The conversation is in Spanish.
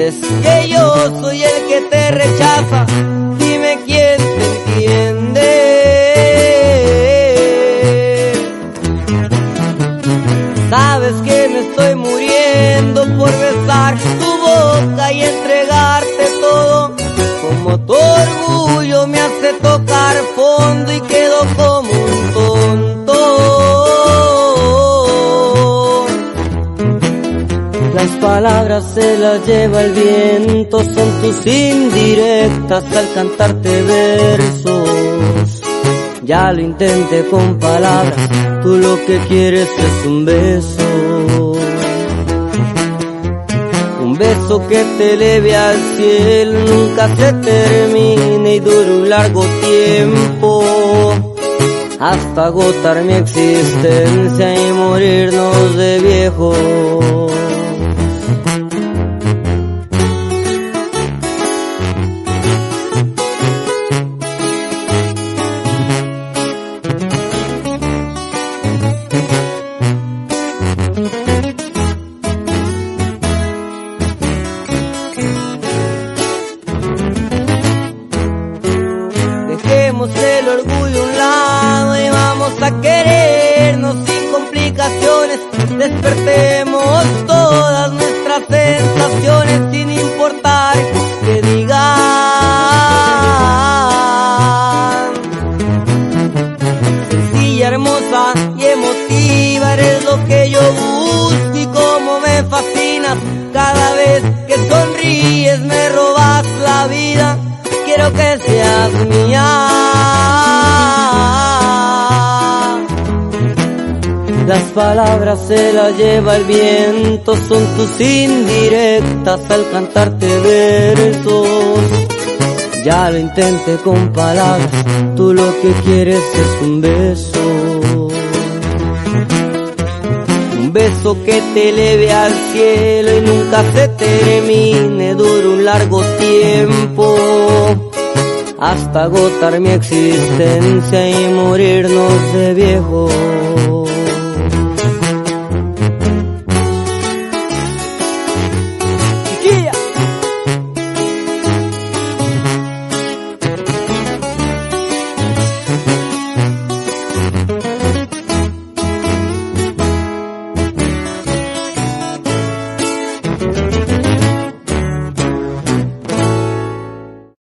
es que yo soy el que te rechaza, dime quién te entiende. Sabes que me estoy muriendo por besar tu boca y entregarte todo, como tu orgullo me hace tocar fondo y quedo como un tonto. Las palabras se las lleva el viento, son tus indirectas al cantarte versos. Ya lo intenté con palabras, tú lo que quieres es un beso. Un beso que te eleve al cielo, nunca se termine y dure un largo tiempo, hasta agotar mi existencia y morirnos de viejos. Dejemos el orgullo a un lado y vamos a querernos sin complicaciones. Despertemos todas nuestras sensaciones sin importar que digan. Sencilla, hermosa y emotiva, eres lo que yo busco y como me fascinas. Cada vez que sonríes me robas la vida, quiero que seas mía. Las palabras se las lleva el viento, son tus indirectas al cantarte versos. Ya lo intenté con palabras, tú lo que quieres es un beso. Un beso que te eleve al cielo y nunca se termine, dure un largo tiempo, hasta agotar mi existencia y morirnos de viejos.